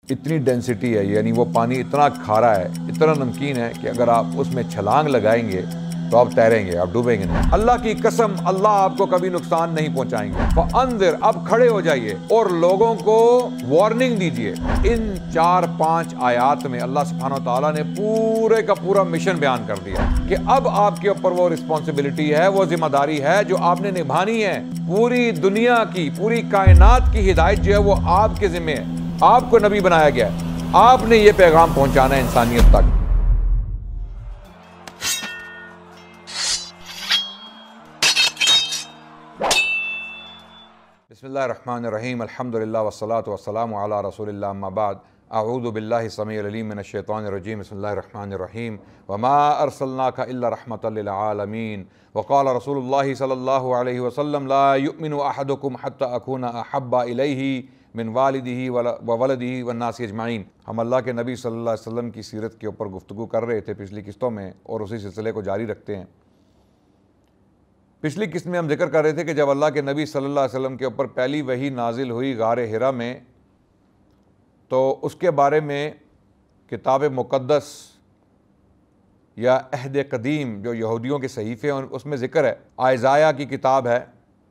اتنی ڈینسٹی ہے، یعنی وہ پانی اتنا کھارا ہے، اتنا نمکین ہے کہ اگر آپ اس میں چھلانگ لگائیں گے تو آپ تیریں گے، آپ ڈوبیں گے نہیں۔ اللہ کی قسم، اللہ آپ کو کبھی نقصان نہیں پہنچائیں گے۔ فَأَنذِرْ، اب کھڑے ہو جائیے اور لوگوں کو وارننگ دیجئے۔ ان 4-5 آیات میں اللہ سبحانہ و تعالیٰ نے پورے کا پورا مشن بیان کر دیا کہ اب آپ کے اوپر وہ رسپانسبلٹی ہے، وہ ذمہ داری ہے جو آپ نے نبھانی ہے۔ پوری دنیا کی، پوری کائنات کی ہدایت جو ہے وہ آپ کے ذمہ ہے۔ آپ کو نبی بنایا گیا ہے، آپ نے یہ پیغام پہنچانا ہے انسانیت تک۔ بسم اللہ الرحمن الرحیم، الحمدللہ والصلاة والسلام علی رسول اللہ، اما بعد، اعوذ باللہ السمیع العلیم من الشیطان الرجیم، بسم اللہ الرحمن الرحیم، وما ارسلناک الا رحمۃ للعالمین، وقال رسول اللہ صلی اللہ علیہ وسلم لا یؤمن احدکم حتی اکون احب الیہ من والدہ وولدہ والناس اجمعین۔ ہم اللہ کے نبی صلی اللہ علیہ وسلم کی سیرت کے اوپر گفتگو کر رہے تھے پچھلی قسطوں میں، اور اسی سلسلے کو جاری رکھتے ہیں۔ پچھلی قسط میں ہم ذکر کر رہے تھے کہ جب اللہ کے نبی صلی اللہ علیہ وسلم کے اوپر پہلی وحی نازل ہوئی غار حرا میں، تو اس کے بارے میں کتاب مقدس یا عہد قدیم جو یہودیوں کے صحیفے ہیں اس میں ذکر ہے۔ ائزایا کی کتاب ہے،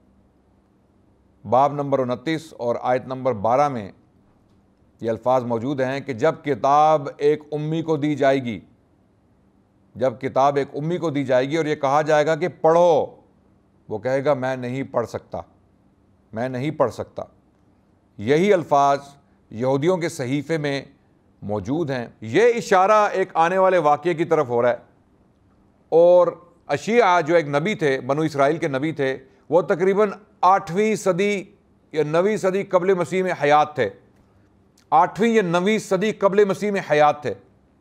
باب نمبر 29 اور آیت نمبر 12 میں یہ الفاظ موجود ہیں کہ جب کتاب ایک امی کو دی جائے گی، جب کتاب ایک امی کو دی جائے گی اور یہ کہا جائے گا کہ پڑھو، وہ کہے گا میں نہیں پڑھ سکتا، میں نہیں پڑھ سکتا۔ یہی الفاظ یہودیوں کے صحیفے میں موجود ہیں۔ یہ اشارہ ایک آنے والے واقعے کی طرف ہو رہا ہے، اور اشعیا جو ایک نبی تھے، بنو اسرائیل کے نبی تھے، وہ تقریباً 8ویں صدی یا 9ویں صدی قبل مسیح میں حیات تھے۔ 8ویں یا 9ویں صدی قبل مسیح میں حیات تھے۔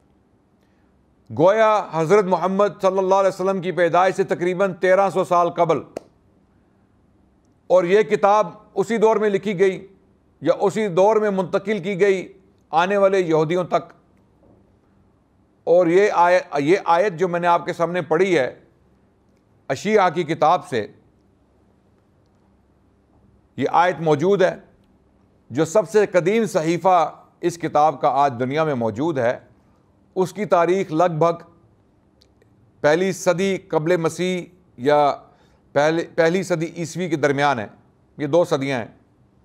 گویا حضرت محمد صلی اللہ علیہ وسلم کی پیدائش سے تقریباً 1300 سال قبل، اور یہ کتاب اسی دور میں لکھی گئی یا اسی دور میں منتقل کی گئی آنے والے یہودیوں تک۔ اور یہ آیت جو میں نے آپ کے سامنے پڑھی ہے اشعیا کی کتاب سے، یہ آیت موجود ہے۔ جو سب سے قدیم صحیفہ اس کتاب کا آج دنیا میں موجود ہے، اس کی تاریخ لگ بھگ پہلی صدی قبل مسیح یا پہلی صدی عیسوی کے درمیان ہے۔ یہ 2 صدیاں ہیں۔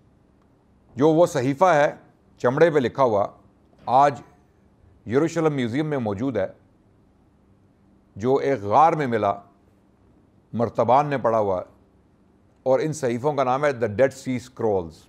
جو وہ صحیفہ ہے چمڑے پہ لکھا ہوا، آج یروشلم میوزیم میں موجود ہے، جو ایک غار میں ملا، مرتبان نے پڑھا ہوا ہے، اور ان صحیفوں کا نام ہے دا ڈیڈ سی اسکرولز،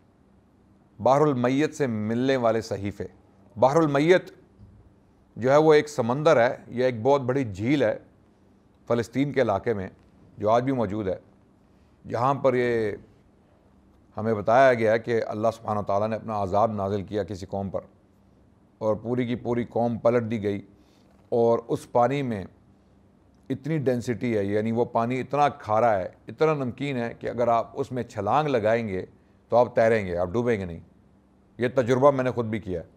بحر المیت سے ملنے والے صحیفے۔ بحر المیت جو ہے وہ ایک سمندر ہے، یہ ایک بہت بڑی جھیل ہے فلسطین کے علاقے میں، جو آج بھی موجود ہے، جہاں پر یہ ہمیں بتایا گیا ہے کہ اللہ سبحانہ و تعالیٰ نے اپنا عذاب نازل کیا کسی قوم پر، اور پوری کی پوری قوم پلٹ دی گئی۔ اور اس پانی میں اتنی ڈینسٹی ہے، یعنی وہ پانی اتنا کھارا ہے، اتنا نمکین ہے کہ اگر آپ اس میں چھلانگ لگائیں گے تو آپ تیریں گے، آپ ڈوبیں گے نہیں۔ یہ تجربہ میں نے خود بھی کیا ہے۔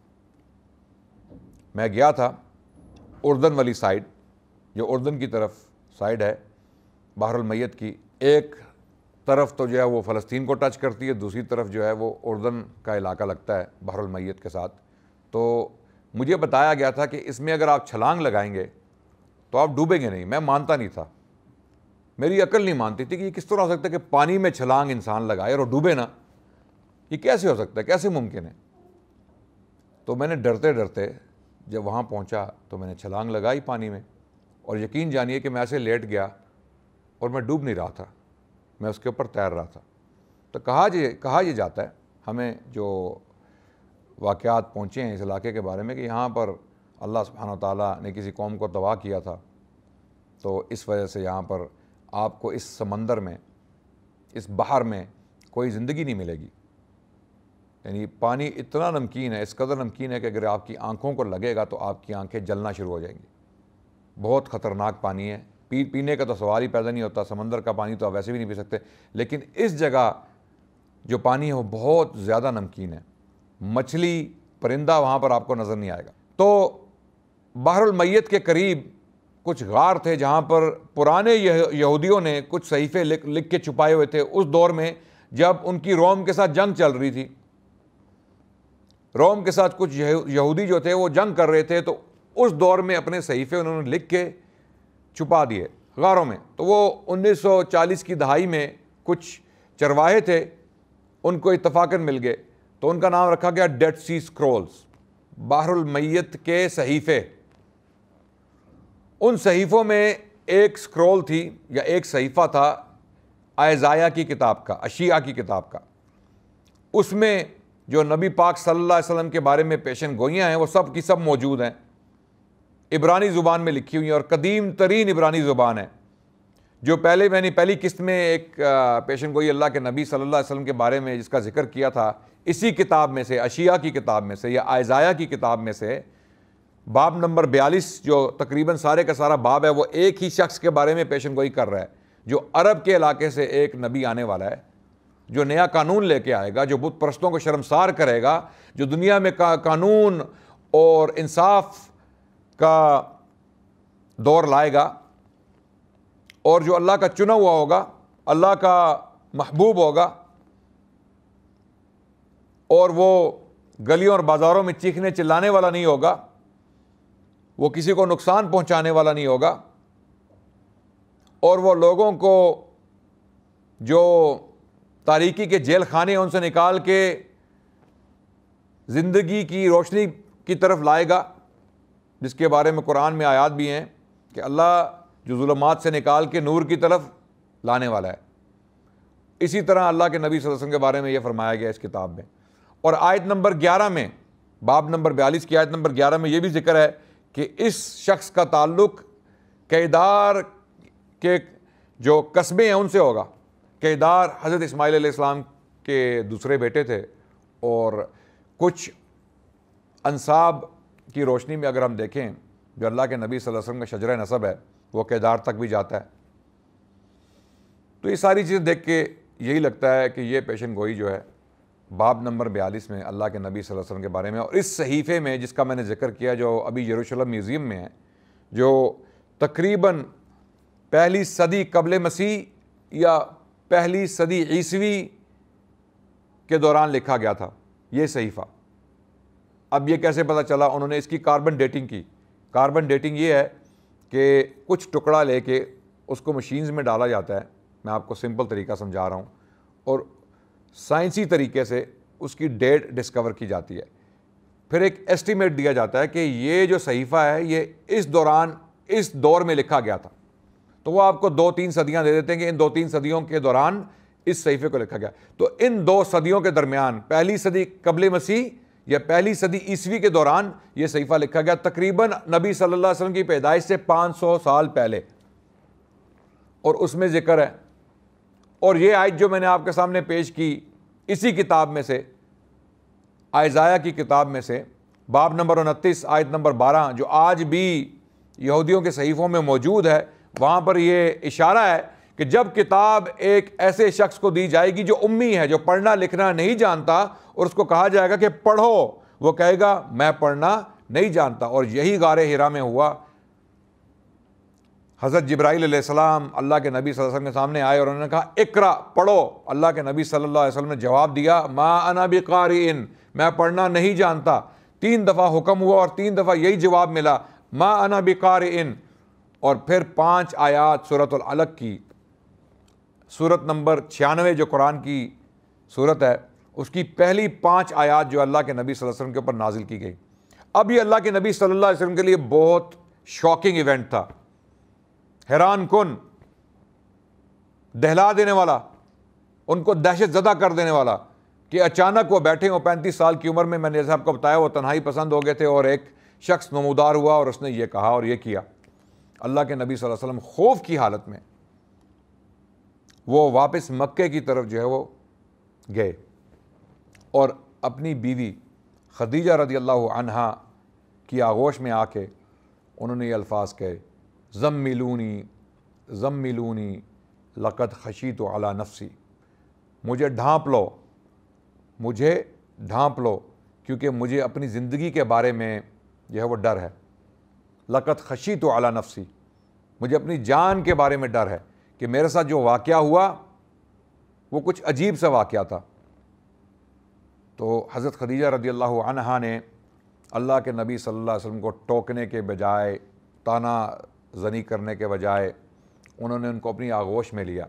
میں گیا تھا اردن والی سائڈ، جو اردن کی طرف سائڈ ہے بحر المیت کی، ایک طرف تو جو ہے وہ فلسطین کو ٹچ کرتی ہے، دوسری طرف جو ہے وہ اردن کا علاقہ لگتا ہے بحر المیت کے ساتھ۔ تو مجھے بتایا گیا تھا کہ اس میں اگر آپ چھلانگ لگائیں گے تو آپ ڈوبیں گے نہیں۔ میں مانتا نہیں تھا، میری عقل نہیں مانتی تھی کہ یہ کس طرح ہو سکتا ہے کہ پانی میں چھلانگ انسان لگائے اور ڈوبے نا، یہ کیسے ہو سکتا ہے، کیسے ممکن ہے؟ تو میں نے ڈرتے ڈرتے جب وہاں پہنچا تو میں نے چھلانگ لگائی پانی میں، اور یقین جانیے کہ میں ایسے لیٹ گیا اور میں ڈوب نہیں رہا تھا، میں اس کے اوپر تیر رہا تھا۔ تو کہا یہ جاتا ہے ہمیں، جو واقعات پہنچے ہیں اس علاقے کے بارے میں، کہ یہاں پر اللہ سبحانہ و تعالیٰ نے کسی قوم کو تباہ کیا تھا، تو اس وجہ سے یہاں پر آپ کو اس سمندر میں، اس بحر میں کوئی زندگی نہیں ملے گی۔ یعنی پانی اتنا نمکین ہے، اس قدر نمکین ہے کہ اگر آپ کی آنکھوں کو لگے گا تو آپ کی آنکھیں جلنا شروع ہو جائیں گی۔ بہت خطرناک پانی ہے، پینے کا تو سوال ہی پیدا نہیں ہوتا، سمندر کا پانی تو آپ ویسے بھی نہیں پی سکتے، لیکن اس جگہ جو پانی ہے وہ بہت زیادہ نمکین ہے، مچھلی پرندہ وہاں پر آپ کو نظر نہیں آئے گا۔ تو بحر المیت کے قریب کچھ غار تھے جہاں پر پرانے یہودیوں نے کچھ صحیفے لکھ کے چھپائے ہوئے تھے، اس دور میں جب ان کی روم کے ساتھ جنگ چل رہی تھی۔ روم کے ساتھ کچھ یہودی جو تھے وہ جنگ کر رہے تھے، تو اس دور میں اپنے صحیفے انہوں نے لکھ کے چھپا دیے غاروں میں. تو وہ 1940 کی دہائی میں کچھ چرواہے تھے، ان کو اتفاقاً مل گئے، تو ان کا نام رکھا گیا ڈیڈ سی اسکرولز، بحر المیت کے صحیفے. ان صحیفوں میں ایک اسکرول تھی یا ایک صحیفہ تھا ائزایا کی کتاب کا، اشعیا کی کتاب کا. اس میں جو نبی پاک صلی اللہ علیہ وسلم کے بارے میں پیشن گوئیاں ہیں وہ سب کی سب موجود ہیں، عبرانی زبان میں لکھی ہوئی ہیں، اور قدیم ترین عبرانی زبان ہے. جو پہلی قسط میں ایک پیشن گوئی اللہ کے نبی صلی اللہ علیہ وسلم کے بارے میں جس کا ذکر کیا تھا، اسی کتاب میں سے، اشعیا کی کتاب میں سے یا ائزایا کی کتاب میں سے، باب نمبر 42 جو تقریباً سارے کا سارا باب ہے، وہ ایک ہی شخص کے بارے میں پیشن گوئی کر رہا ہے، جو عرب کے علاقے سے ایک نبی آنے والا ہے، جو نیا قانون لے کے آئے گا، جو بت پرستوں کو شرمسار کرے گا، جو دنیا میں قانون اور انصاف کا دور لائے گا، اور جو اللہ کا چنا ہوا ہوگا، اللہ کا محبوب ہوگا، اور وہ گلیوں اور بازاروں میں چیخنے چلانے والا نہیں ہوگا، وہ کسی کو نقصان پہنچانے والا نہیں ہوگا، اور وہ لوگوں کو جو تاریکی کے جیل خانے ان سے نکال کے زندگی کی روشنی کی طرف لائے گا، جس کے بارے میں قرآن میں آیات بھی ہیں کہ اللہ جو ظلمات سے نکال کے نور کی طرف لانے والا ہے. اسی طرح اللہ کے نبی صلی اللہ علیہ وسلم کے بارے میں یہ فرمایا گیا اس کتاب میں. اور آیت نمبر 11 میں، باب نمبر 42 کی آیت نمبر 11 میں یہ بھی ذکر ہے کہ اس شخص کا تعلق کیدار کے جو قصبے ہیں ان سے ہوگا. کیدار حضرت اسماعیل علیہ السلام کے دوسرے بیٹے تھے، اور کچھ انساب کی روشنی میں اگر ہم دیکھیں جو اللہ کے نبی صلی اللہ علیہ وسلم کا شجرہ نسب ہے وہ کیدار تک بھی جاتا ہے. تو یہ ساری چیزیں دیکھ کے یہی لگتا ہے کہ یہ پیشن گوئی جو ہے باب نمبر 42 میں اللہ کے نبی صلی اللہ علیہ وسلم کے بارے میں، اور اس صحیفے میں جس کا میں نے ذکر کیا جو ابھی یروشلم میوزیم میں ہے، جو تقریباً پہلی صدی قبل مسیح یا پہلی صدی عیسوی کے دوران لکھا گیا تھا یہ صحیفہ. اب یہ کیسے پتہ چلا؟ انہوں نے اس کی کاربن ڈیٹنگ کی. کاربن ڈیٹنگ یہ ہے کہ کچھ ٹکڑا لے کے اس کو مشینز میں ڈالا جاتا ہے، میں آپ کو سمپل طریقہ سمجھا رہا ہوں، اور سائنسی طریقے سے اس کی ڈیٹ ڈسکور کی جاتی ہے. پھر ایک ایسٹیمیٹ دیا جاتا ہے کہ یہ جو صحیفہ ہے یہ اس دور میں لکھا گیا تھا. تو وہ آپ کو 2-3 صدیاں دے دیتے ہیں کہ ان 2-3 صدیوں کے دوران اس صحیفے کو لکھا گیا. تو ان 2 صدیوں کے درمیان پہلی صدی قبل مسیح یا پہلی صدی عیسوی کے دوران یہ صحیفہ لکھا گیا، تقریباً نبی صلی اللہ علیہ وسلم کی پیدائش سے 500 سال پہلے. اور اس میں ذکر ہے، اور یہ آیت جو میں نے آپ کے سامنے پیش کی اسی کتاب میں سے، ائزایا کی کتاب میں سے، باب نمبر 29 آیت نمبر 12، جو آج بھی یہودیوں کے صحیفوں میں موجود ہے. وہاں پر یہ اشارہ ہے کہ جب کتاب ایک ایسے شخص کو دی جائے گی جو امی ہے، جو پڑھنا لکھنا نہیں جانتا، اور اس کو کہا جائے گا کہ پڑھو، وہ کہے گا میں پڑھنا نہیں جانتا. اور یہی غار حرا میں ہوا. حضرت جبرائیل علیہ السلام اللہ کے نبی صلی اللہ علیہ وسلم کے سامنے آئے اور انہوں نے کہا اقرا، پڑھو. اللہ کے نبی صلی اللہ علیہ وسلم نے جواب دیا ما انا بقارئ، میں پڑھنا نہیں جانتا. 3 دفعہ حکم ہوا اور 3 دفعہ یہی جواب ملا، ما انا بقارئ. اور پھر 5 آیات سورۃ العلق کی، سورت نمبر 96 جو قرآن کی سورت ہے، اس کی پہلی 5 آیات جو اللہ کے نبی صلی اللہ علیہ وسلم کے اوپر نازل کی گئی. اب یہ اللہ کے نبی صلی اللہ علیہ وسلم کے لیے بہت شاکنگ ایونٹ تھا، حیران کن، دہلا دینے والا، ان کو دہشت زدہ کر دینے والا، کہ اچانک وہ بیٹھے ہوں 35 سال کی عمر میں نے جیسے آپ کو بتایا وہ تنہائی پسند ہو گئے تھے، اور ایک شخص نمودار ہوا اور اس نے یہ کہا اور یہ کیا. اللہ کے نبی صلی اللہ علیہ وسلم خوف کی حالت میں وہ واپس مکے کی طرف جو ہے وہ گئے، اور اپنی بیوی خدیجہ رضی اللہ عنہا کی آغوش میں آ کے انہوں نے یہ الفاظ کہے، زملونی زملونی لقد خشیت علی نفسی، مجھے ڈھانپ لو، مجھے ڈھانپ لو، کیونکہ مجھے اپنی زندگی کے بارے میں جو ہے وہ ڈر ہے. لقد خشیت علی نفسی، مجھے اپنی جان کے بارے میں ڈر ہے کہ میرے ساتھ جو واقعہ ہوا وہ کچھ عجیب سا واقعہ تھا. تو حضرت خدیجہ رضی اللہ عنہا نے اللہ کے نبی صلی اللہ علیہ وسلم کو ٹوکنے کے بجائے، طعنہ زنی کرنے کے بجائے انہوں نے ان کو اپنی آغوش میں لیا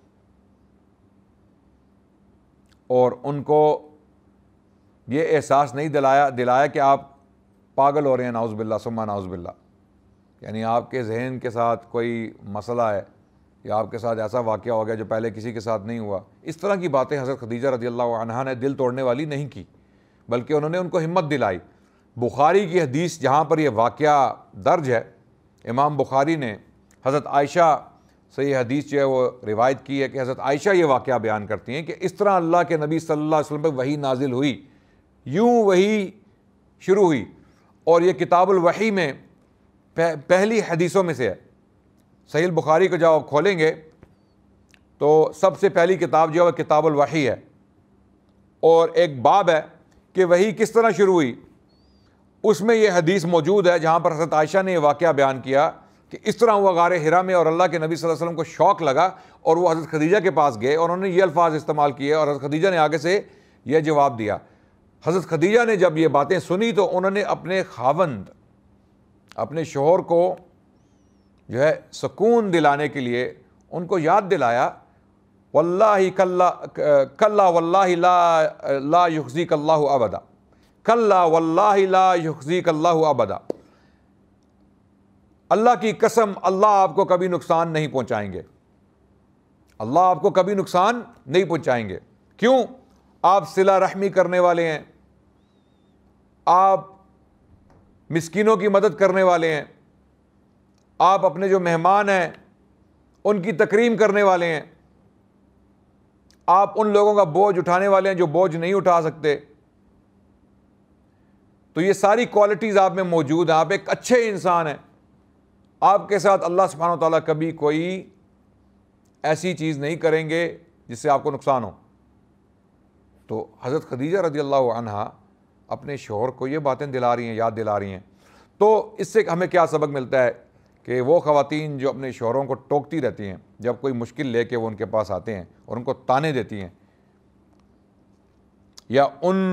اور ان کو یہ احساس نہیں دلایا کہ آپ پاگل ہو رہے ہیں، نعوذ باللہ ثم نعوذ باللہ، یعنی آپ کے ذہن کے ساتھ کوئی مسئلہ ہے یا آپ کے ساتھ ایسا واقعہ ہو گیا جو پہلے کسی کے ساتھ نہیں ہوا۔ اس طرح کی باتیں حضرت خدیجہ رضی اللہ عنہا نے دل توڑنے والی نہیں کی، بلکہ انہوں نے ان کو ہمت دلائی۔ بخاری کی حدیث جہاں پر یہ واقعہ درج ہے، امام بخاری نے حضرت عائشہ سے یہ حدیث جو ہے وہ روایت کی ہے کہ حضرت عائشہ یہ واقعہ بیان کرتی ہیں کہ اس طرح اللہ کے نبی صلی اللہ علیہ وسلم پہ وحی نازل ہوئی، یوں وحی شروع ہوئی، اور یہ کتاب الوحی میں پہلی حدیثوں میں سے ہے۔ صحیح البخاری کو جب آپ کھولیں گے تو سب سے پہلی کتاب جو ہے وہ کتاب الوحی ہے، اور ایک باب ہے کہ وحی کس طرح شروع ہوئی، اس میں یہ حدیث موجود ہے جہاں پر حضرت عائشہ نے یہ واقعہ بیان کیا کہ اس طرح وہ غار حرا میں، اور اللہ کے نبی صلی اللہ علیہ وسلم کو شوق لگا اور وہ حضرت خدیجہ کے پاس گئے اور انہوں نے یہ الفاظ استعمال کیے اور حضرت خدیجہ نے آگے سے یہ جواب دیا۔ حضرت خدیجہ نے جب یہ باتیں سنی تو انہوں نے اپنے خاوند، اپنے شوہر کو جو ہے سکون دلانے کے لیے ان کو یاد دلایا، واللہ کلا واللہ لا یخزیک اللہ ابدا، کلا واللہ لا یخزیک اللہ ابدا، اللہ کی قسم اللہ آپ کو کبھی نقصان نہیں پہنچائیں گے، اللہ آپ کو کبھی نقصان نہیں پہنچائیں گے۔ کیوں؟ آپ صلہ رحمی کرنے والے ہیں، آپ مسکینوں کی مدد کرنے والے ہیں، آپ اپنے جو مہمان ہیں ان کی تکریم کرنے والے ہیں، آپ ان لوگوں کا بوجھ اٹھانے والے ہیں جو بوجھ نہیں اٹھا سکتے۔ تو یہ ساری کوالٹیز آپ میں موجود ہیں، آپ ایک اچھے انسان ہیں، آپ کے ساتھ اللہ سبحانہ و تعالیٰ کبھی کوئی ایسی چیز نہیں کریں گے جس سے آپ کو نقصان ہو۔ تو حضرت خدیجہ رضی اللہ عنہا اپنے شوہر کو یہ باتیں دلا رہی ہیں، یاد دلا رہی ہیں۔ تو اس سے ہمیں کیا سبق ملتا ہے کہ وہ خواتین جو اپنے شوہروں کو ٹوکتی رہتی ہیں، جب کوئی مشکل لے کے وہ ان کے پاس آتے ہیں اور ان کو طعنے دیتی ہیں، یا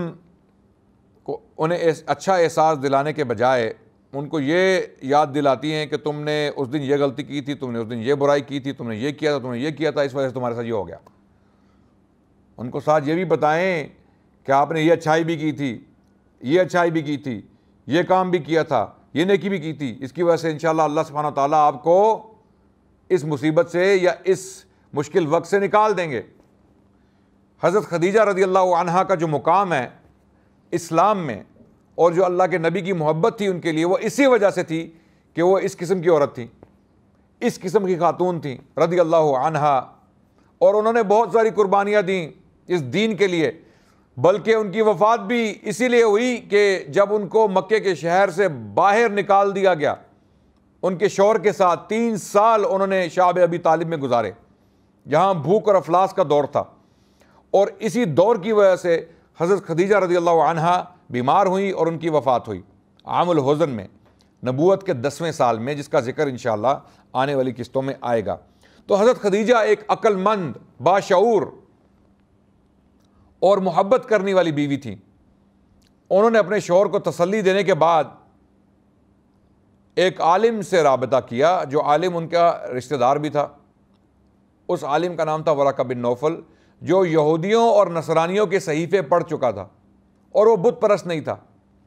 انہیں اچھا احساس دلانے کے بجائے ان کو یہ یاد دلاتی ہیں کہ تم نے اس دن یہ غلطی کی تھی، تم نے اس دن یہ برائی کی تھی، تم نے یہ کیا تھا، تم نے یہ کیا تھا، اس وجہ سے تمہارے ساتھ یہ ہو گیا۔ ان کو ساتھ یہ بھی بتائیں کہ آپ نے یہ اچھائی بھی کی تھی، یہ اچھائی بھی کی تھی، یہ کام بھی کیا تھا، یہ نیکی بھی کی تھی، اس کی وجہ سے انشاءاللہ اللہ سبحانہ و تعالیٰ آپ کو اس مصیبت سے یا اس مشکل وقت سے نکال دیں گے۔ حضرت خدیجہ رضی اللہ عنہا کا جو مقام ہے اسلام میں، اور جو اللہ کے نبی کی محبت تھی ان کے لیے، وہ اسی وجہ سے تھی کہ وہ اس قسم کی عورت تھیں، اس قسم کی خاتون تھیں رضی اللہ عنہا، اور انہوں نے بہت ساری قربانیاں دیں اس دین کے لیے، بلکہ ان کی وفات بھی اسی لیے ہوئی کہ جب ان کو مکے کے شہر سے باہر نکال دیا گیا، ان کے شوہر کے ساتھ 3 سال انہوں نے شعب ابی طالب میں گزارے، جہاں بھوک اور افلاس کا دور تھا، اور اسی دور کی وجہ سے حضرت خدیجہ رضی اللہ عنہا بیمار ہوئی اور ان کی وفات ہوئی عام الحزن میں، نبوت کے 10ویں سال میں، جس کا ذکر انشاءاللہ آنے والی قسطوں میں آئے گا۔ تو حضرت خدیجہ ایک عقل مند، باشعور اور محبت کرنے والی بیوی تھی۔ انہوں نے اپنے شوہر کو تسلی دینے کے بعد ایک عالم سے رابطہ کیا، جو عالم ان کا رشتہ دار بھی تھا۔ اس عالم کا نام تھا ورقہ بن نوفل، جو یہودیوں اور نصرانیوں کے صحیفے پڑھ چکا تھا، اور وہ بت پرست نہیں تھا،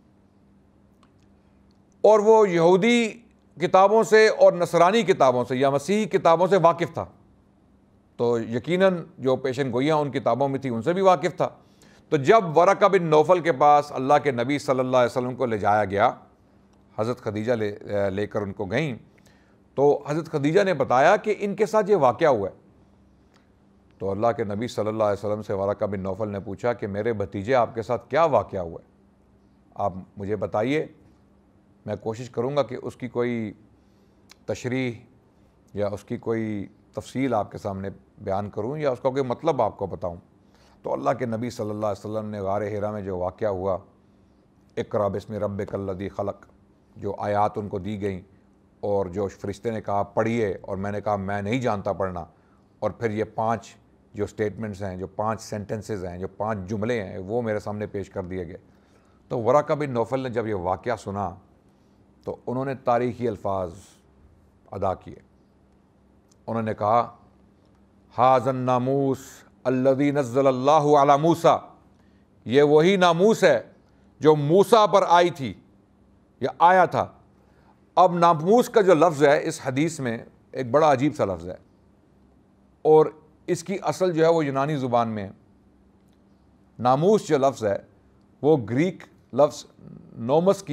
اور وہ یہودی کتابوں سے اور نصرانی کتابوں سے یا مسیحی کتابوں سے واقف تھا، تو یقیناً جو پیشن گوئیاں ان کتابوں میں تھی ان سے بھی واقف تھا۔ تو جب ورقہ بن نوفل کے پاس اللہ کے نبی صلی اللہ علیہ وسلم کو لے جایا گیا، حضرت خدیجہ لے کر ان کو گئیں، تو حضرت خدیجہ نے بتایا کہ ان کے ساتھ یہ واقعہ ہوا ہے۔ تو اللہ کے نبی صلی اللہ علیہ وسلم سے ورقہ بن نوفل نے پوچھا کہ میرے بھتیجے آپ کے ساتھ کیا واقعہ ہوا ہے، آپ مجھے بتائیے، میں کوشش کروں گا کہ اس کی کوئی تشریح یا اس کی کوئی تفصیل آپ کے سامنے بیان کروں یا اس کا کوئی مطلب آپ کو بتاؤں۔ تو اللہ کے نبی صلی اللہ علیہ وسلم نے غار حرا میں جو واقعہ ہوا، اقرأ بسم ربک الذی خلق، جو آیات ان کو دی گئیں، اور جو فرشتے نے کہا پڑھیے، اور میں نے کہا میں نہیں جانتا پڑھنا، اور پھر یہ 5 جو سٹیٹمنٹس ہیں، جو 5 سینٹنسز ہیں، جو 5 جملے ہیں، وہ میرے سامنے پیش کر دیے گئے۔ تو ورقہ بن نوفل نے جب یہ واقعہ سنا تو انہوں نے تاریخی الفاظ ادا کیے۔ انہوں نے کہا ھذا الناموس الذی نزل اللہ علی موسیٰ، یہ وہی ناموس ہے جو موسیٰ پر آئی تھی یا آیا تھا۔ اب ناموس کا جو لفظ ہے اس حدیث میں ایک بڑا عجیب سا لفظ ہے، اور اس کی اصل جو ہے وہ یونانی زبان میں ہے۔ ناموس جو لفظ ہے وہ گریک لفظ نوموس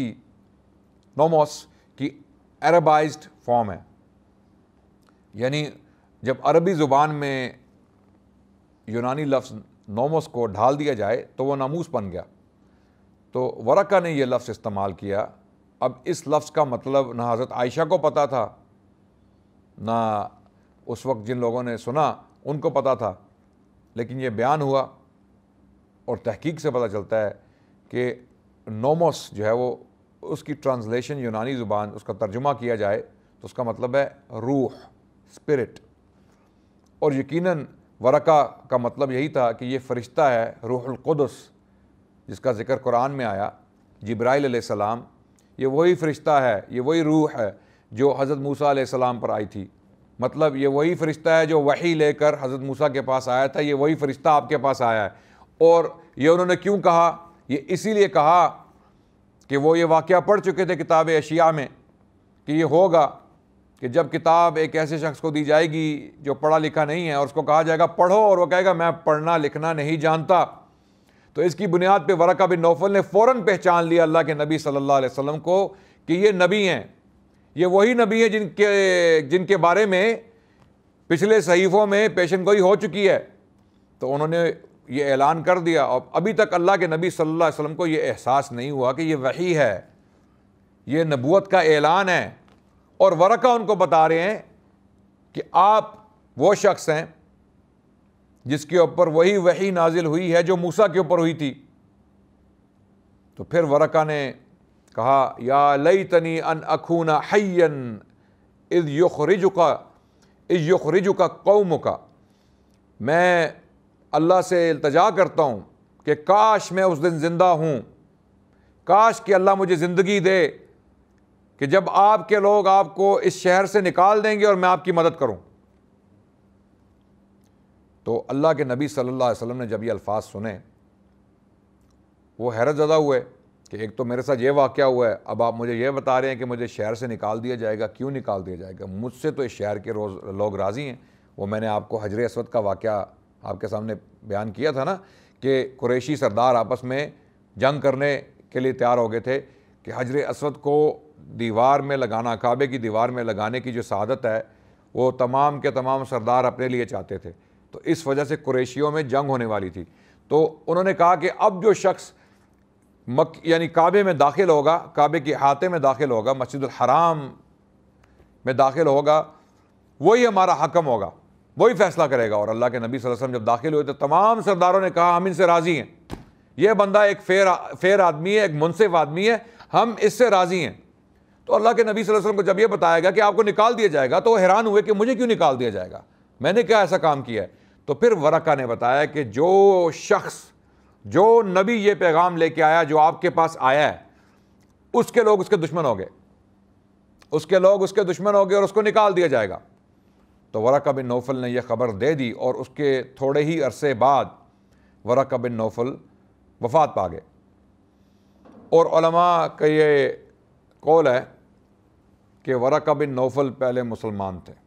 کی عربائزڈ فارم ہے، یعنی جب عربی زبان میں یونانی لفظ نوموس کو ڈھال دیا جائے تو وہ ناموس بن گیا۔ تو ورقہ نے یہ لفظ استعمال کیا۔ اب اس لفظ کا مطلب نہ حضرت عائشہ کو پتہ تھا، نہ اس وقت جن لوگوں نے سنا ان کو پتہ تھا، لیکن یہ بیان ہوا اور تحقیق سے پتہ چلتا ہے کہ نوموس جو ہے وہ اس کی ٹرانسلیشن یونانی زبان اس کا ترجمہ کیا جائے تو اس کا مطلب ہے روح، اسپرٹ، اور یقیناً ورقہ کا مطلب یہی تھا کہ یہ فرشتہ ہے روح القدس جس کا ذکر قرآن میں آیا، جبرائیل علیہ السلام، یہ وہی فرشتہ ہے، یہ وہی روح ہے جو حضرت موسیٰ علیہ السلام پر آئی تھی۔ مطلب یہ وہی فرشتہ ہے جو وحی لے کر حضرت موسیٰ کے پاس آیا تھا، یہ وہی فرشتہ آپ کے پاس آیا ہے۔ اور یہ انہوں نے کیوں کہا؟ یہ اسی لیے کہا کہ وہ یہ واقعہ پڑھ چکے تھے کتاب اشیاء میں کہ یہ ہوگا کہ جب کتاب ایک ایسے شخص کو دی جائے گی جو پڑھا لکھا نہیں ہے اور اس کو کہا جائے گا پڑھو، اور وہ کہے گا میں پڑھنا لکھنا نہیں جانتا، تو اس کی بنیاد پہ ورقہ بن نوفل نے فوراً پہچان لیا اللہ کے نبی صلی اللہ علیہ وسلم کو کہ یہ نبی ہیں، یہ وہی نبی ہیں جن کے بارے میں پچھلے صحیفوں میں پیشن گوئی ہو چکی ہے۔ تو انہوں نے یہ اعلان کر دیا، اور ابھی تک اللہ کے نبی صلی اللہ علیہ وسلم کو یہ احساس نہیں ہوا کہ یہ وحی ہے، یہ نبوت کا اعلان ہے، اور ورقہ ان کو بتا رہے ہیں کہ آپ وہ شخص ہیں جس کے اوپر وہی وحی نازل ہوئی ہے جو موسیٰ کے اوپر ہوئی تھی۔ تو پھر ورقہ نے کہا یا لیتنی ان اکون حیا اذ یخرجک قومک، میں اللہ سے التجا کرتا ہوں کہ کاش میں اس دن زندہ ہوں، کاش کہ اللہ مجھے زندگی دے کہ جب آپ کے لوگ آپ کو اس شہر سے نکال دیں گے اور میں آپ کی مدد کروں۔ تو اللہ کے نبی صلی اللہ علیہ وسلم نے جب یہ الفاظ سنے وہ حیرت زدہ ہوئے کہ ایک تو میرے ساتھ یہ واقعہ ہوا ہے، اب آپ مجھے یہ بتا رہے ہیں کہ مجھے شہر سے نکال دیا جائے گا، کیوں نکال دیا جائے گا؟ مجھ سے تو اس شہر کے لوگ راضی ہیں۔ وہ میں نے آپ کو حجر اسود کا واقعہ آپ کے سامنے بیان کیا تھا نا کہ قریشی سردار آپس میں جنگ کرنے کے لیے تیار ہو گئے تھے کہ حجر اسود کو دیوار میں لگانا، کعبے کی دیوار میں لگانے کی جو سعادت ہے وہ تمام کے تمام سردار اپنے لیے چاہتے تھے، تو اس وجہ سے قریشیوں میں جنگ ہونے والی تھی۔ تو انہوں نے کہا کہ اب جو شخص یعنی کعبے میں داخل ہوگا، کعبے کے احاطے میں داخل ہوگا، مسجد الحرام میں داخل ہوگا، وہی ہمارا حکم ہوگا، وہی فیصلہ کرے گا۔ اور اللہ کے نبی صلی اللہ علیہ وسلم جب داخل ہوئے تو تمام سرداروں نے کہا ہم ان سے راضی ہیں، یہ بندہ ایک فیر آدمی ہے، ایک منصف آدمی ہے، ہم اس سے راضی ہیں۔ تو اللہ کے نبی صلی اللہ علیہ وسلم کو جب یہ بتایا گیا کہ آپ کو نکال دیا جائے گا تو وہ حیران ہوئے کہ مجھے کیوں نکال دیا جائے گا، میں نے کیا ایسا کام کیا ہے؟ تو پھر ورقہ نے بتایا کہ جو شخص، جو نبی یہ پیغام لے کے آیا جو آپ کے پاس آیا ہے، اس کے لوگ اس کے دشمن ہو گئے، اس کے لوگ اس کے دشمن ہو گئے اور اس کو نکال دیا جائے گا۔ تو ورقہ بن نوفل نے یہ خبر دے دی، اور اس کے تھوڑے ہی عرصے بعد ورقہ بن نوفل وفات پا گئے۔ اور علماء کا یہ قول ہے کہ ورقہ بن نوفل پہلے مسلمان تھے،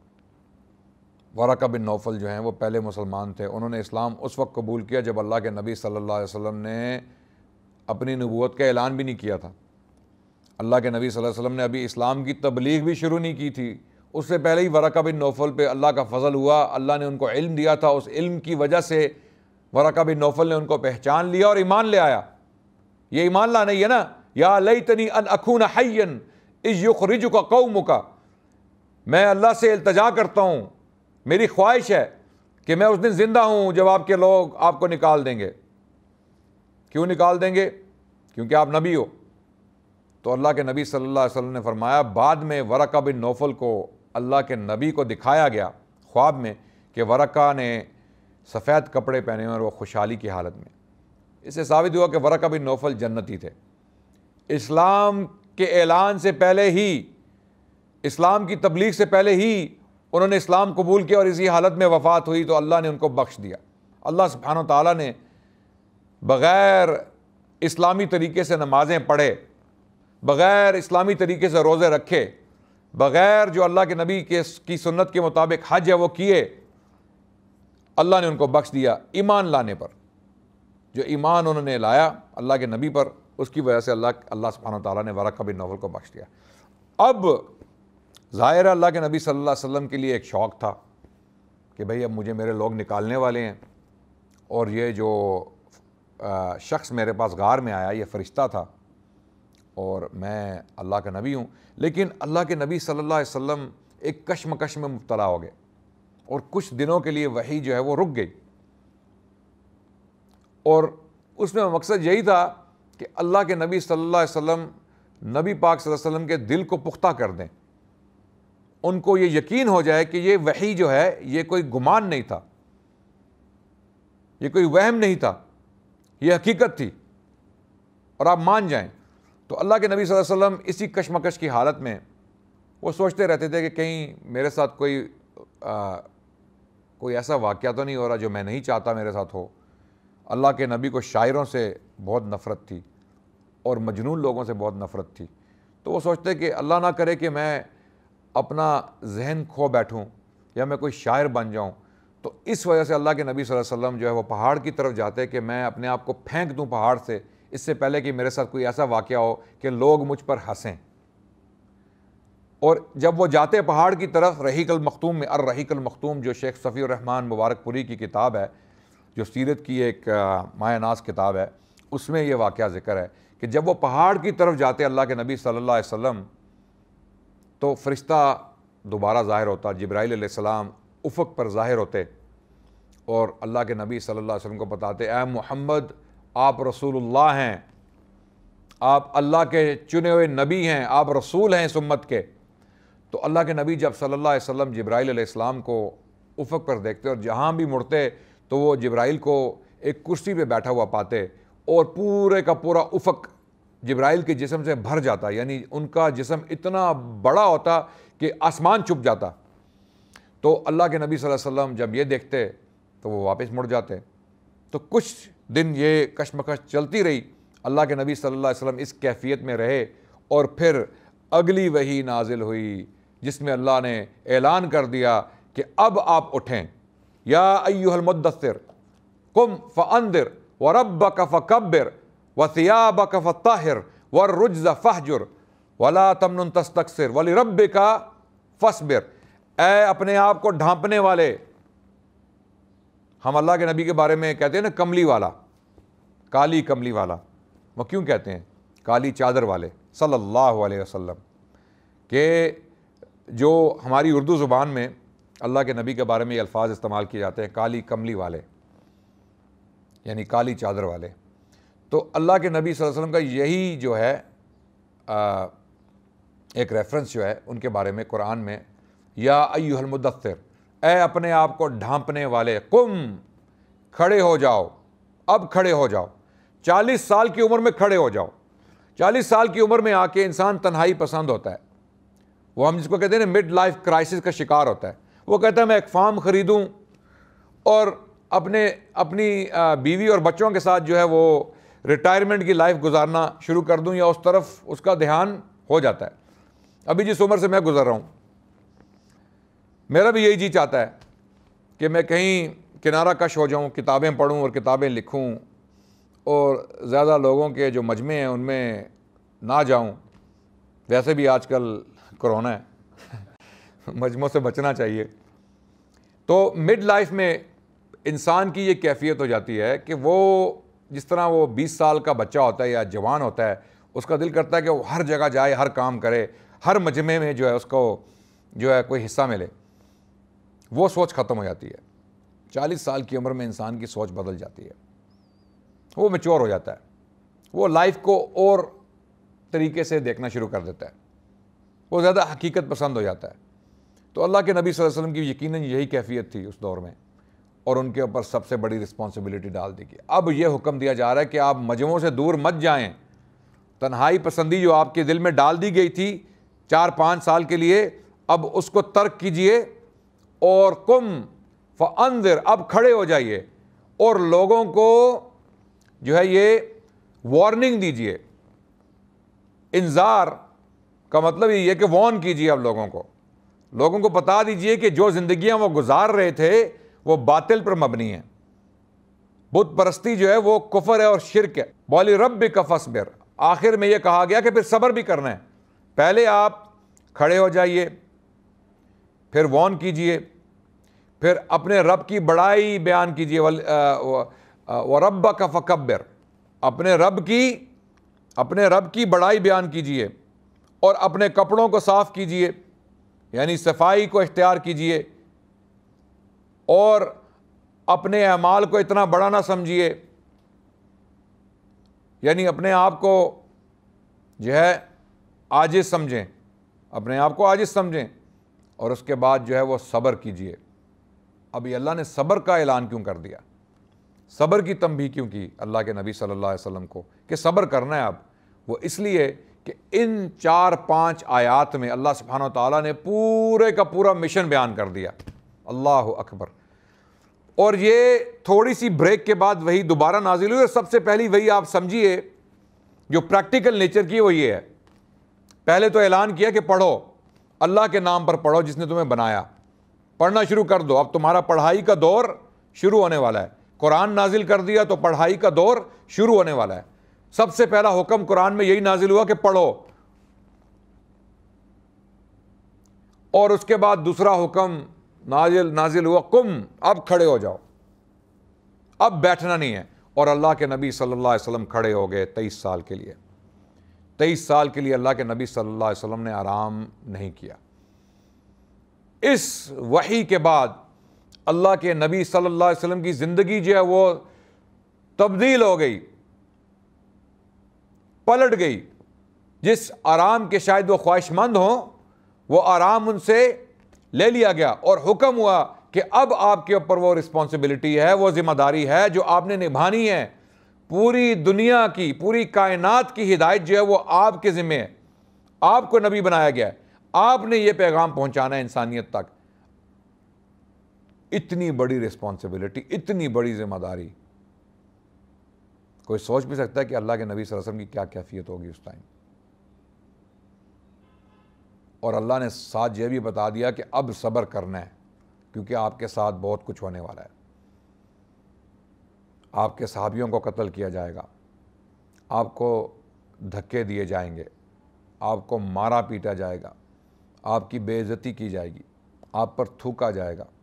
ورقہ بن نوفل جو ہیں وہ پہلے مسلمان تھے۔ انہوں نے اسلام اس وقت قبول کیا جب اللہ کے نبی صلی اللہ علیہ وسلم نے اپنی نبوت کا اعلان بھی نہیں کیا تھا۔ اللہ کے نبی صلی اللہ علیہ وسلم نے ابھی اسلام کی تبلیغ بھی شروع نہیں کی تھی، اس سے پہلے ہی ورقہ بن نوفل پہ اللہ کا فضل ہوا، اللہ نے ان کو علم دیا تھا، اس علم کی وجہ سے ورقہ بن نوفل نے ان کو پہچان لیا اور ایمان لے آیا۔ یہ ایمان لانا ہی ہے نا، یا لیتنی ان اکون حیا اذ یخرجک قومک، میں اللہ سے التجا کرتا ہوں، میری خواہش ہے کہ میں اس دن زندہ ہوں جب آپ کے لوگ آپ کو نکال دیں گے۔ کیوں نکال دیں گے؟ کیونکہ آپ نبی ہو۔ تو اللہ کے نبی صلی اللہ علیہ وسلم نے فرمایا، بعد میں ورقہ بن نوفل کو اللہ کے نبی کو دکھایا گیا خواب میں کہ ورقہ نے سفید کپڑے پہنے ہوئے اور وہ خوشحالی کی حالت میں. اس سے ثابت ہوا کہ ورقہ بن نوفل جنتی تھے. اسلام کے اعلان سے پہلے ہی، اسلام کی تبلیغ سے پہلے ہی انہوں نے اسلام قبول کیا اور اسی حالت میں وفات ہوئی تو اللہ نے ان کو بخش دیا. اللہ سبحانہ و تعالیٰ نے بغیر اسلامی طریقے سے نمازیں پڑھے، بغیر اسلامی طریقے سے روزے رکھے، بغیر جو اللہ کے نبی کی سنت کے مطابق حج ہے وہ کیے، اللہ نے ان کو بخش دیا ایمان لانے پر. جو ایمان انہوں نے لایا اللہ کے نبی پر، اس کی وجہ سے اللہ سبحانہ و تعالیٰ نے ورقہ بن نوفل کو بخش دیا. اب ظاہر ہے اللہ کے نبی صلی اللہ علیہ وسلم کے لیے ایک شوق تھا کہ بھئی اب مجھے میرے لوگ نکالنے والے ہیں، اور یہ جو شخص میرے پاس غار میں آیا یہ فرشتہ تھا اور میں اللہ کا نبی ہوں. لیکن اللہ کے نبی صلی اللہ علیہ وسلم ایک کشمکش میں مبتلا ہو گئے اور کچھ دنوں کے لیے وحی جو ہے وہ رک گئی. اور اس میں مقصد یہی تھا کہ اللہ کے نبی صلی اللہ علیہ وسلم نبی پاک صلی اللہ علیہ وسلم کے دل کو پختہ کر دیں، ان کو یہ یقین ہو جائے کہ یہ وحی جو ہے یہ کوئی گمان نہیں تھا، یہ کوئی وہم نہیں تھا، یہ حقیقت تھی، اور آپ مان جائیں. تو اللہ کے نبی صلی اللہ علیہ وسلم اسی کشمکش کی حالت میں وہ سوچتے رہتے تھے کہ کہیں میرے ساتھ کوئی ایسا واقعہ تو نہیں ہو رہا جو میں نہیں چاہتا میرے ساتھ ہو. اللہ کے نبی کو شاعروں سے بہت نفرت تھی اور مجنون لوگوں سے بہت نفرت تھی. تو وہ سوچتے کہ اللہ نہ کرے کہ میں اپنا ذہن کھو بیٹھوں یا میں کوئی شاعر بن جاؤں. تو اس وجہ سے اللہ کے نبی صلی اللہ علیہ وسلم جو ہے وہ پہاڑ کی طرف جاتے کہ میں اپنے آپ کو پھینک دوں پہاڑ سے، اس سے پہلے کہ میرے ساتھ کوئی ایسا واقعہ ہو کہ لوگ مجھ پر ہنسیں. اور جب وہ جاتے پہاڑ کی طرف، رحیق المختوم میں، الرحیق المختوم جو شیخ صفی الرحمن مبارک پوری کی کتاب ہے، جو سیرت کی ایک مایہ ناز کتاب ہے، اس میں یہ واقعہ ذکر ہے کہ جب وہ پہاڑ کی طرف جاتے اللہ کے نبی صلی اللہ علیہ وسلم، تو فرشتہ دوبارہ ظاہر ہوتا، جبرائیل علیہ السلام افق پر ظاہر ہوتے اور اللہ کے نبی صلی اللہ علیہ وسلم کو بتاتے اے محمد آپ رسول اللہ ہیں، آپ اللہ کے چنے ہوئے نبی ہیں، آپ رسول ہیں اس امت کے. تو اللہ کے نبی جب صلی اللہ علیہ وسلم جبرائیل علیہ السلام کو افق پر دیکھتے اور جہاں بھی مڑتے تو وہ جبرائیل کو ایک کرسی پہ بیٹھا ہوا پاتے اور پورے کا پورا افق جبرائیل کے جسم سے بھر جاتا، یعنی ان کا جسم اتنا بڑا ہوتا کہ آسمان چھپ جاتا. تو اللہ کے نبی صلی اللہ علیہ وسلم جب یہ دیکھتے تو وہ واپس مڑ جاتے. تو کچھ دن یہ کشمکش چلتی رہی، اللہ کے نبی صلی اللہ علیہ وسلم اس کیفیت میں رہے، اور پھر اگلی وحی نازل ہوئی جس میں اللہ نے اعلان کر دیا کہ اب آپ اٹھیں، یا ایھا المدثر قم فانذر وربک فکبر وثیابک فطہر والرجز فہجر ولا تمنن تستکثر ولربک فاصبر. اے اپنے آپ کو ڈھانپنے والے، ہم اللہ کے نبی کے بارے میں کہتے ہیں نا کملی والا، کالی کملی والا، وہ کیوں کہتے ہیں کالی چادر والے صلی اللہ علیہ وسلم، کہ جو ہماری اردو زبان میں اللہ کے نبی کے بارے میں یہ الفاظ استعمال کیے جاتے ہیں کالی کملی والے، یعنی کالی چادر والے. تو اللہ کے نبی صلی اللہ علیہ وسلم کا یہی جو ہے ایک ریفرنس جو ہے ان کے بارے میں قرآن میں، یا ایھا المدثر، اے اپنے آپ کو ڈھانپنے والے، قم، کھڑے ہو جاؤ، اب کھڑے ہو جاؤ، 40 سال کی عمر میں کھڑے ہو جاؤ. 40 سال کی عمر میں آ کے انسان تنہائی پسند ہوتا ہے، وہ ہم جس کو کہتے ہیں نا مڈ لائف کرائسس کا شکار ہوتا ہے. وہ کہتا ہے میں ایک فارم خریدوں اور اپنی بیوی اور بچوں کے ساتھ جو ہے وہ ریٹائرمنٹ کی لائف گزارنا شروع کر دوں، یا اس طرف اس کا دھیان ہو جاتا ہے. ابھی جس عمر سے میں گزر رہا ہوں میرا بھی یہی جی چاہتا ہے کہ میں کہیں کنارہ کش ہو جاؤں، کتابیں پڑھوں اور کتابیں لکھوں اور زیادہ لوگوں کے جو مجمع ہیں ان میں نہ جاؤں. ویسے بھی آج کل کرونا ہے مجموعوں سے بچنا چاہیے. تو مڈ لائف میں انسان کی یہ کیفیت ہو جاتی ہے کہ وہ جس طرح وہ 20 سال کا بچہ ہوتا ہے یا جوان ہوتا ہے، اس کا دل کرتا ہے کہ وہ ہر جگہ جائے، ہر کام کرے، ہر مجمع میں جو ہے اس کو جو ہے کوئی حصہ ملے. وہ سوچ ختم ہو جاتی ہے. 40 سال کی عمر میں انسان کی سوچ بدل جاتی ہے، وہ میچور ہو جاتا ہے، وہ لائف کو اور طریقے سے دیکھنا شروع کر دیتا ہے، وہ زیادہ حقیقت پسند ہو جاتا ہے. تو اللہ کے نبی صلی اللہ علیہ وسلم کی یقیناً یہی کیفیت تھی اس دور میں، اور ان کے اوپر سب سے بڑی رسپانسبلٹی ڈال دی گئی۔ اب یہ حکم دیا جا رہا ہے کہ آپ مجموعوں سے دور مت جائیں، تنہائی پسندی جو آپ کے دل میں ڈال دی گئی تھی 4-5 سال کے لیے، اب اس کو ترک کیجئے، اور قم فانذر، اب کھڑے ہو جائیے اور لوگوں کو جو ہے یہ وارننگ دیجئے۔ انذار کا مطلب یہ ہے کہ وارن کیجئے، اب لوگوں کو بتا دیجئے کہ جو زندگیاں وہ گزار رہے تھے وہ باطل پر مبنی ہیں، بت پرستی جو ہے وہ کفر ہے اور شرک ہے۔ وَلِرَبِّكَ فَاصْبِرْ، آخر میں یہ کہا گیا کہ پھر صبر بھی کرنا ہے۔ پہلے آپ کھڑے ہو جائیے، پھر وارن کیجئے، پھر اپنے رب کی بڑائی بیان کیجئے۔ وَرَبَّكَ فَكَبِّرْ، اپنے رب کی بڑائی بیان کیجئے، اور اپنے کپڑوں کو صاف کیجئے، یعنی صفائی کو اختیار کیجئے، اور اپنے اعمال کو اتنا بڑا نہ سمجھیے، یعنی اپنے آپ کو جو ہے عاجز سمجھیں، اپنے آپ کو عاجز سمجھیں، اور اس کے بعد جو ہے وہ صبر کیجئے۔ ابھی اللہ نے صبر کا اعلان کیوں کر دیا؟ صبر کی تنبیہ کیوں کی اللہ کے نبی صلی اللہ علیہ وسلم کو کہ صبر کرنا ہے اب؟ وہ اس لیے کہ ان 4-5 آیات میں اللہ سبحانہ وتعالیٰ نے پورے کا پورا مشن بیان کر دیا۔ اللہ اکبر۔ اور یہ تھوڑی سی بریک کے بعد وہی دوبارہ نازل ہوئی، اور سب سے پہلی وہی آپ سمجھیے جو پریکٹیکل نیچر کی وہ یہ ہے۔ پہلے تو اعلان کیا کہ پڑھو، اللہ کے نام پر پڑھو جس نے تمہیں بنایا، پڑھنا شروع کر دو، اب تمہارا پڑھائی کا دور شروع ہونے والا ہے۔ قرآن نازل کر دیا تو پڑھائی کا دور شروع ہونے والا ہے۔ سب سے پہلا حکم قرآن میں یہی نازل ہوا کہ پڑھو، اور اس کے بعد دوسرا حکم نازل ہوا قم، اب کھڑے ہو جاؤ، اب بیٹھنا نہیں ہے۔ اور اللہ کے نبی صلی اللہ علیہ وسلم کھڑے ہو گئے 23 سال کے لیے۔ 23 سال کے لیے اللہ کے نبی صلی اللہ علیہ وسلم نے آرام نہیں کیا۔ اس وحی کے بعد اللہ کے نبی صلی اللہ علیہ وسلم کی زندگی جو ہے وہ تبدیل ہو گئی، پلٹ گئی۔ جس آرام کے شاید وہ خواہش مند ہوں، وہ آرام ان سے لے لیا گیا، اور حکم ہوا کہ اب آپ کے اوپر وہ رسپانسبلٹی ہے، وہ ذمہ داری ہے جو آپ نے نبھانی ہے۔ پوری دنیا کی، پوری کائنات کی ہدایت جو ہے وہ آپ کے ذمہ ہے۔ آپ کو نبی بنایا گیا ہے، آپ نے یہ پیغام پہنچانا ہے انسانیت تک۔ اتنی بڑی رسپانسبلٹی، اتنی بڑی ذمہ داری، کوئی سوچ بھی سکتا ہے کہ اللہ کے نبی صلی اللہ علیہ وسلم کی کیا کیفیت ہوگی اس ٹائم؟ اور اللہ نے ساتھ یہ بھی بتا دیا کہ اب صبر کرنا ہے، کیونکہ آپ کے ساتھ بہت کچھ ہونے والا ہے۔ آپ کے صحابیوں کو قتل کیا جائے گا، آپ کو دھکے دیے جائیں گے، آپ کو مارا پیٹا جائے گا، آپ کی بے عزتی کی جائے گی، آپ پر تھوکا جائے گا،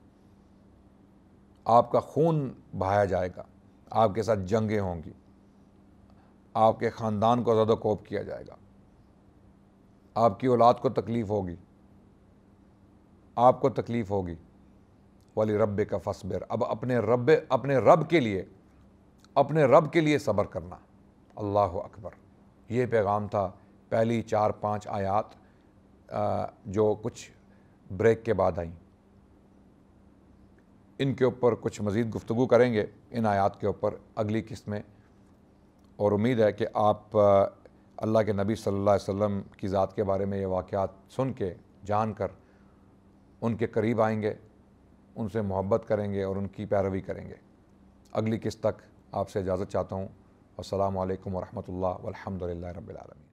آپ کا خون بہایا جائے گا، آپ کے ساتھ جنگیں ہوں گی، آپ کے خاندان کو زد و کوب کیا جائے گا، آپ کی اولاد کو تکلیف ہوگی، آپ کو تکلیف ہوگی۔ وَلِرَبِّكَ فَاصْبِرْ، اب اپنے رب کے لیے صبر کرنا۔ اللہ اکبر۔ یہ پیغام تھا پہلی 4-5 آیات جو کچھ بریک کے بعد آئیں۔ ان کے اوپر کچھ مزید گفتگو کریں گے، ان آیات کے اوپر اگلی قسط میں، اور امید ہے کہ آپ اللہ کے نبی صلی اللہ علیہ وسلم کی ذات کے بارے میں یہ واقعات سن کے، جان کر ان کے قریب آئیں گے، ان سے محبت کریں گے اور ان کی پیروی کریں گے۔ اگلی قسط تک آپ سے اجازت چاہتا ہوں۔ السلام علیکم ورحمۃ اللہ والحمد للہ رب العالمین۔